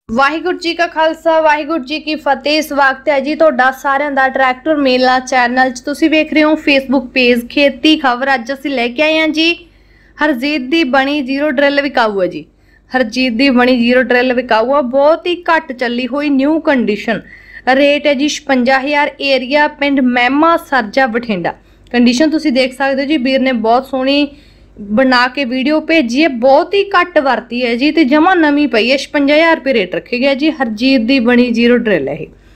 ਵਾਹਿਗੁਰੂ ਜੀ ਕਾ ਖਾਲਸਾ ਵਾਹਿਗੁਰੂ ਜੀ ਕੀ ਫਤਿਹ। ਸਵਾਗਤ ਹੈ ਜੀ ਤੁਹਾਡਾ ਸਾਰਿਆਂ ਦਾ ਟਰੈਕਟਰ ਮੇਲਾ ਚੈਨਲ 'ਚ। ਤੁਸੀਂ ਵੇਖ ਰਹੇ ਹੋ ਫੇਸਬੁੱਕ ਪੇਜ ਖੇਤੀ ਖਬਰ। ਅੱਜ ਅਸੀਂ ਲੈ ਕੇ ਆਏ ਹਾਂ ਜੀ ਹਰਜੀਤ ਦੀ ਬਣੀ ਜ਼ੀਰੋ ਡਰਿਲ ਵਿਕਾਊ ਹੈ ਜੀ। ਹਰਜੀਤ ਦੀ ਬਣੀ ਜ਼ੀਰੋ ਡਰਿਲ ਵਿਕਾਊ ਆ, ਬਹੁਤ ਹੀ ਘੱਟ ਚੱਲੀ ਹੋਈ ਨਿਊ ਕੰਡੀਸ਼ਨ। रेट है जी 56,000। एरिया पिंड महमा सरजा बठिंडा। कंडीशन तुसी देख सकते हो जी। वीर ने बहुत सोहनी बना के वीडियो भेजी है, बहुत ही घट वरती है जी, तो जमा नवी पई है। 56,000 रुपये रेट रखे गया जी। हरजीत दी बनी जीरो ड्रिल है।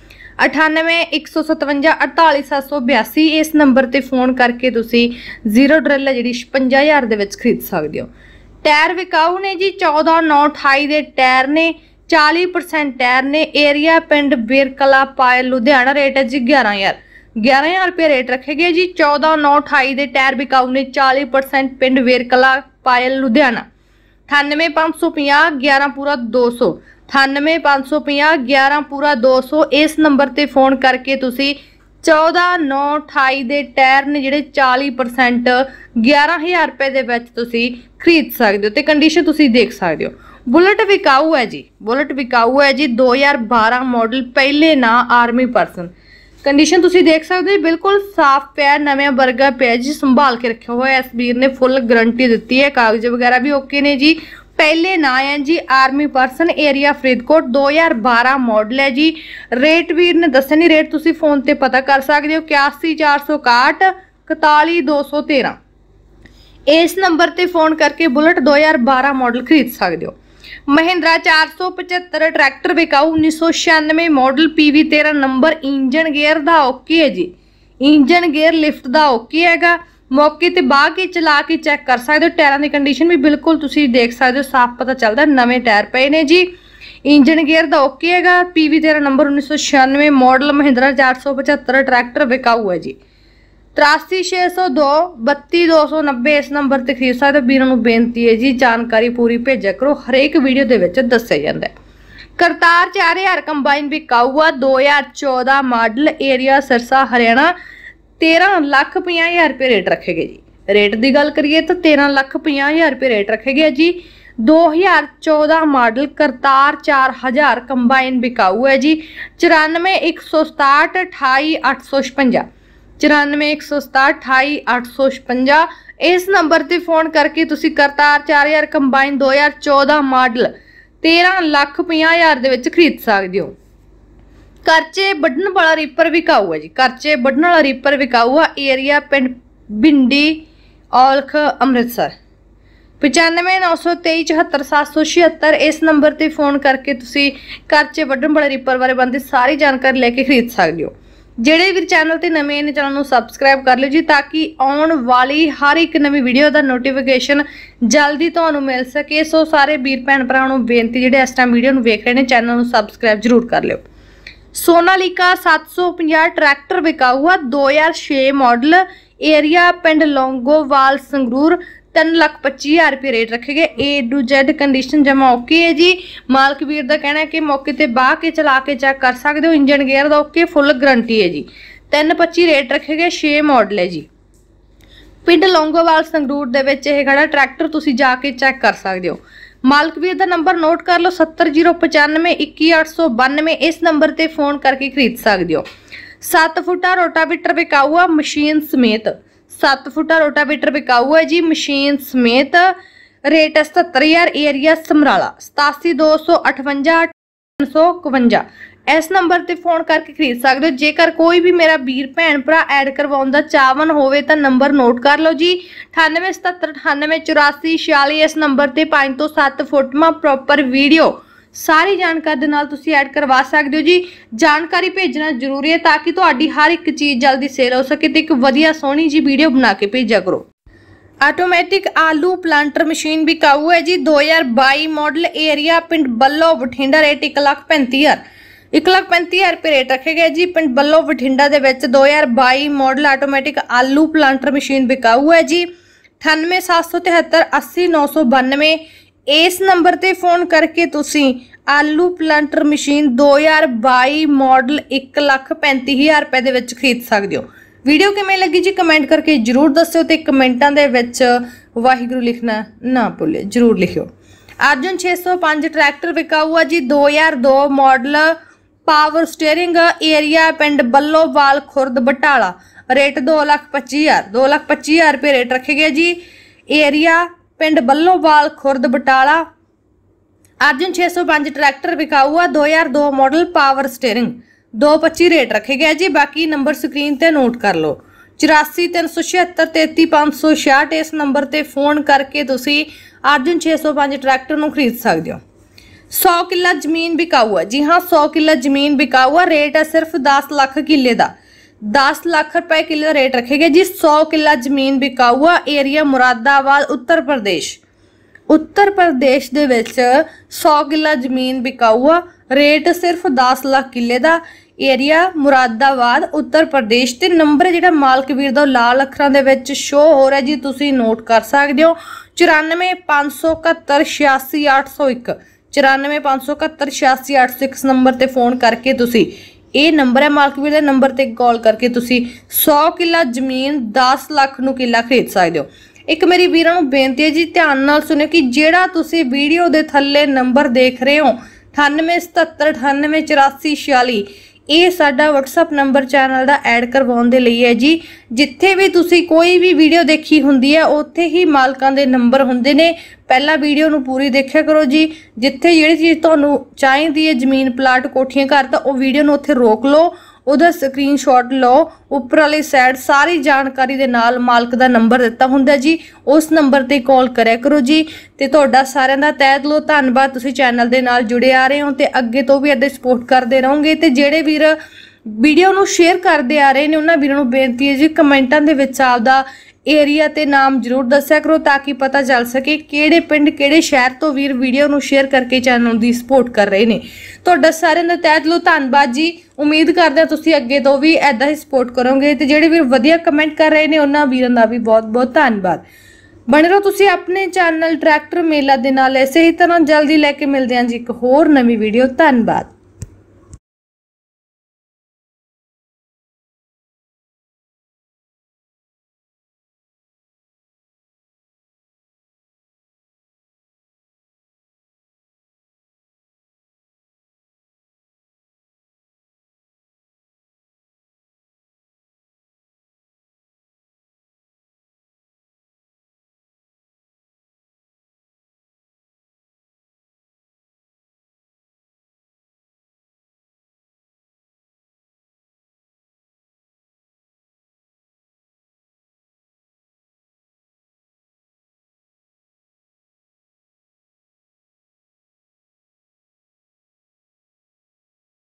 98 157 48 782 इस नंबर ते फोन करके तुसी जीरो ड्रिल है जी 56,000 दे विच खरीद सकते हो। टायर विकाऊ ने जी 14 9 28 दे टायर ने, 40% टायर ने। एरिया पिंड बेरकला पायल लुधियाना। रेट है जी 11,000 रुपये रेट रखे गए जी। 14 9 28 दे टायर बिकाऊ ने, 40% पिंड बेरकला पायल लुधियाना। 98 550 11 पूरा 200। 98 550 11 पूरा 200 इस नंबर ते फोन करके तुसी 14 9 28 दे टायर ने जिहड़े 40% 11,000 रुपये दे विच तुसी खरीद सकते हो। ते कंडीशन तुसी देख सकते हो। बुलेट विकाऊ है जी। बुलेट विकाऊ है जी 2012 मॉडल, पहले ना आर्मी पर्सन। कंडीशन तुसी देख सकते हो, बिल्कुल साफ पिया, नवे वर्गा पिया जी। संभाल के रखा हुआ है। इस वीर ने फुल गारंटी दी है, कागज वगैरह भी ओके ने जी। पहले ना है जी army person. Area Faridkot, 2012 model है जी। रेट वीर ने दस्या नहीं, रेट तुसी फोन ते पता कर सकते हो। 81 461 41 213 इस नंबर ते फोन करके बुलेट 2012 मॉडल खरीद सकते हो। महिंद्रा 475 ट्रैक्टर विकाऊ 1996 मॉडल, PV 13 नंबर। इंजन गेयर दा ओके है जी। इंजन गेयर लिफ्ट दा ओके हैगा। मौके ते बाह के चला के चेक कर सकते हो। टायरां दी कंडीशन भी बिल्कुल तुसी देख सकते हो, साफ पता चलदा, नवे टायर पे ने जी। इंजन गेयर दा ओके हैगा। PV 13 number 1996 model Mahindra 475 tractor विकाऊ है जी। 83 602 32 290 इस नंबर ते खरीद सकते हो। वीरां नूं बेनती है जी जानकारी पूरी भेजा करो, हरेक वीडियो दे विच दस्सिया जांदा है। करतार 4000 कंबाइन विकाऊ आ, 2014 मॉडल। एरिया सिरसा हरियाणा। 13,50,000 रुपये रेट रखे गए जी। रेट की गल करिए तो 13,50,000 रुपये रेट रखे गए जी। 2014 मॉडल करतार 4000 कंबाइन विकाऊ है जी। 94 167 28 856 94 167 28 856 इस नंबर ते फोन करके तुसी करतार 4000 कंबाइन 2014 मॉडल 13,50,000 दे विच खरीद सकते हो। करचे बढ़न वाला रीपर विकाऊ है जी। करचे बढ़न वाला रीपर विकाऊ है। एरिया पिंड भिंडी औलख अमृतसर। 95 923 74 776 इस नंबर ते फोन करके तुसी करचे बढ़न वाले रीपर बारे बनती सारी जानकारी लेके खरीद सकते हो। ਜਿਹੜੇ ਵੀ ਚੈਨਲ ਤੇ ਨਵੇਂ ਨੇ ਚੈਨਲ ਨੂੰ ਸਬਸਕ੍ਰਾਈਬ ਕਰ ਲਿਓ ਜੀ, ਤਾਂ ਕਿ ਆਉਣ ਵਾਲੀ ਹਰ ਇੱਕ ਨਵੀਂ ਵੀਡੀਓ ਦਾ ਨੋਟੀਫਿਕੇਸ਼ਨ ਜਲਦੀ ਤੁਹਾਨੂੰ ਮਿਲ ਸਕੇ। ਸੋ ਸਾਰੇ ਵੀਰ ਭੈਣ ਭਰਾਵਾਂ ਨੂੰ ਬੇਨਤੀ, ਜਿਹੜੇ ਇਸ ਟਾਈਮ ਵੀਡੀਓ ਨੂੰ ਵੇਖ ਰਹੇ ਨੇ, ਚੈਨਲ ਨੂੰ ਸਬਸਕ੍ਰਾਈਬ ਜ਼ਰੂਰ ਕਰ ਲਿਓ। ਸੋਨਾਲੀਕਾ 750 ट्रैक्टर विकाऊ आ, 2006 मॉडल। एरिया पिंड लौंगोवाल संगरूर। 3,25,000 रुपये रेट रखे गए। A to Z कंडीशन जमा ओके है जी। मालक वीर का कहना है कि मौके ते बाह के चला के चेक कर सकते हो। इंजन गेयर का ओके, फुल गारंटी है जी। 3,25 रेट रखे गए। 6 मॉडल है जी। पिंड लौंगोवाल संगरूर दे विच यह खड़ा ट्रैक्टर, तुसी जाके चेक कर सकते हो। मालक वीर का नंबर नोट कर लो, 70 095 21 892 इस नंबर ते फोन करके खरीद सकते हो। 7 फुटा रोटावेटर विकाऊ आ, मशीन समेत। 7 फुटा रोटावेटर विकाऊ है जी, मशीन समेत। रेट 77,000। एरिया समराला। 87 258 351 इस नंबर ते फोन करके खरीद सकते हो। जेकर कोई भी मेरा वीर भैन भरा ऐड करवाउण दा चाहवन होवे तां नंबर नोट कर लो जी। 98 77 98 84 46 इस नंबर ते 5 तो 7 फुटमा प्रॉपर वीडियो सारी जानकारी दे नाल तुसी ऐड करवा सकते हो जी। जानकारी भेजना जरूरी है ताकि तुहाडी हर एक चीज़ जल्दी सेल हो सके। ते एक वधिया सोहनी जी वीडियो बना के भेजा करो। आटोमैटिक आलू प्लांटर मशीन विकाऊ है जी। 2022 मॉडल। एरिया पिंड बल्लो बठिंडा। रेट 1,35,000 1,35,000 रुपये रेट रखे गए जी। पिंड बल्लो बठिंडा दे विच 2022 मॉडल आटोमैटिक आलू प्लांटर मशीन विकाऊ है जी। 98 773 80 992 इस नंबर ते फोन करके तुसी आलू प्लांटर मशीन 2022 मॉडल 1,35,000 रुपये दे विच खरीद सकते हो। वीडियो किवें लगी जी कमेंट करके जरूर दस्सिओ, ते कमेंटां दे विच वाहिगुरू लिखना ना भुल्लिओ, जरूर लिखिओ। अर्जुन 605 ट्रैक्टर विकाऊ है जी 2002 मॉडल, पावर स्टीयरिंग, एरिया पिंड बल्लोवाल खुर्द बटाला, रेट 2,25,000 2,25,000 रुपये रेट रखे गए जी। एरिया पिंड बल्लोवाल खुर्द बटाला। अर्जुन 605 ट्रैक्टर विकाऊ है 2002 मॉडल, पावर स्टीयरिंग, 2,25 रेट रखे गए जी। बाकी नंबर स्क्रीन ते नोट कर लो। 84 376 33 566 इस नंबर ते फोन करके तुसी अर्जुन 605 ट्रैक्टर नूं खरीद सकते हो। 100 किला जमीन बिकाऊ है जी हाँ, 100 किला जमीन बिकाऊ है। रेट है सिर्फ 10 लाख किले का, 10 लाख रुपए किले का रेट रखेगा जी। 100 किला जमीन बिकाऊ है। एरिया मुरादाबाद उत्तर प्रदेश, उत्तर प्रदेश दे विच 100 किला जमीन बिकाऊ है। रेट सिर्फ 10 लाख किले का। एरिया मुरादाबाद उत्तर प्रदेश। ते नंबर जिहड़ा मालक वीर दा लाल अखरां दे विच शो हो रहा जी, तुसीं नोट कर सकदे हो। 94 571 86 801 94 571 86 801 इस नंबर ते फोन करके तुसीं, ये नंबर है मालक वीर दे नंबर ते कॉल करके तुसीं 100 किला जमीन 10 लाख नूं किला खरीद सकदे हो। एक मेरी वीरां नूं बेनती है जी, ध्यान नाल सुनियो कि जिहड़ा तुसीं वीडियो दे थल्ले नंबर देख रहे हो 9877 98 84 46, ये साडा WhatsApp नंबर चैनल दा ऐड करवाउण दे लई है जी। जिथे भी तुसी कोई भी वीडियो देखी हुंदी है उत्थे ही मालकां दे नंबर हुंदे ने। पहला वीडियो नूं पूरी देखिया करो जी। जिथे जिहड़ी चीज़ तुहानूं चाहीदी है, जमीन प्लाट कोठियां घर, तां ओह वीडियो नूं उत्थे रोक लो, ਉਹਦਾ ਸਕਰੀਨਸ਼ਾਟ ਲਓ। ਉੱਪਰ ਵਾਲੀ ਸਾਈਡ ਸਾਰੀ ਜਾਣਕਾਰੀ ਦੇ ਨਾਲ ਮਾਲਕ ਦਾ ਨੰਬਰ ਦਿੱਤਾ ਹੁੰਦਾ ਜੀ, ਉਸ ਨੰਬਰ ਤੇ ਕਾਲ ਕਰਿਆ ਕਰੋ ਜੀ। ਤੇ ਤੁਹਾਡਾ ਸਾਰਿਆਂ ਦਾ ਤਹਿ ਦਿਲੋਂ ਧੰਨਵਾਦ, ਤੁਸੀਂ ਚੈਨਲ ਦੇ ਨਾਲ ਜੁੜੇ ਆ ਰਹੇ ਹੋ ਤੇ ਅੱਗੇ ਤੋਂ ਵੀ ਇੱਦਾਂ ਸਪੋਰਟ ਕਰਦੇ ਰਹੋਗੇ। ਤੇ ਜਿਹੜੇ ਵੀਰ ਵੀਡੀਓ ਨੂੰ ਸ਼ੇਅਰ ਕਰਦੇ ਆ ਰਹੇ ਨੇ ਉਹਨਾਂ ਵੀਰਾਂ ਨੂੰ ਬੇਨਤੀ ਹੈ ਜੀ, ਕਮੈਂਟਾਂ ਦੇ ਵਿੱਚ ਆਪਦਾ एरिया ते नाम जरूर दस्या करो ताकि पता चल सके किहड़े पिंड किहड़े शहर तो वीर वीडियो नूं शेयर करके चैनल दी सपोर्ट कर रहे ने। तुहाडा सारिआं दा तहे दिलों धन्नवाद जी। उम्मीद करदे हां तुसीं अगे तो भी ऐदां ही सपोर्ट करोगे ते जिहड़े वीर वधिया कमेंट कर रहे ने उन्हां वीरां दा भी बहुत बहुत धन्नवाद। बने रहो तुसीं अपने चैनल ट्रैक्टर मेला दे नाल। इसे ही तरह जल्दी लैके मिलदे हां जी एक होर नवीं वीडियो। धन्नवाद।